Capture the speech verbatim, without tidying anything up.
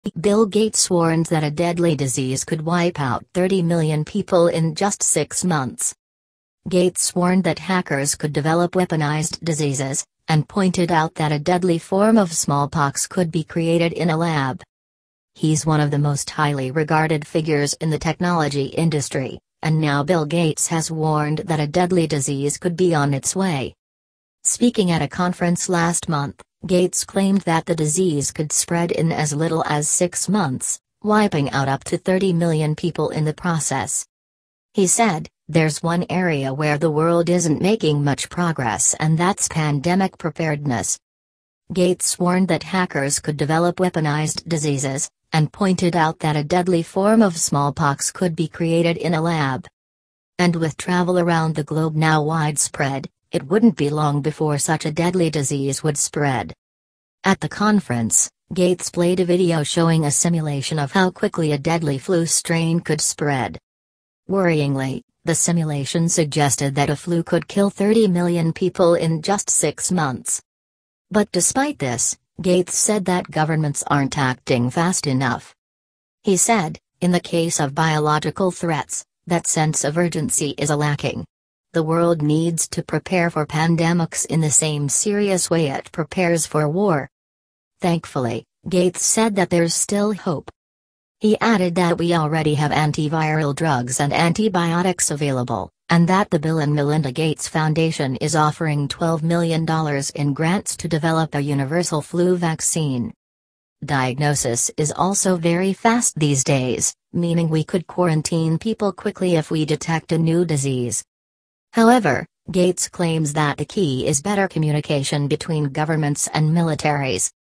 Bill Gates warned that a deadly disease could wipe out thirty million people in just six months. Gates warned that hackers could develop weaponized diseases, and pointed out that a deadly form of smallpox could be created in a lab. He's one of the most highly regarded figures in the technology industry, and now Bill Gates has warned that a deadly disease could be on its way. Speaking at a conference last month, Gates claimed that the disease could spread in as little as six months, wiping out up to thirty million people in the process. He said, "There's one area where the world isn't making much progress, and that's pandemic preparedness." Gates warned that hackers could develop weaponized diseases, and pointed out that a deadly form of smallpox could be created in a lab. And with travel around the globe now widespread, it wouldn't be long before such a deadly disease would spread. At the conference, Gates played a video showing a simulation of how quickly a deadly flu strain could spread. Worryingly, the simulation suggested that a flu could kill thirty million people in just six months. But despite this, Gates said that governments aren't acting fast enough. He said, "In the case of biological threats, that sense of urgency is lacking. The world needs to prepare for pandemics in the same serious way it prepares for war." Thankfully, Gates said that there's still hope. He added that we already have antiviral drugs and antibiotics available, and that the Bill and Melinda Gates Foundation is offering twelve million dollars in grants to develop a universal flu vaccine. Diagnosis is also very fast these days, meaning we could quarantine people quickly if we detect a new disease. However, Gates claims that the key is better communication between governments and militaries.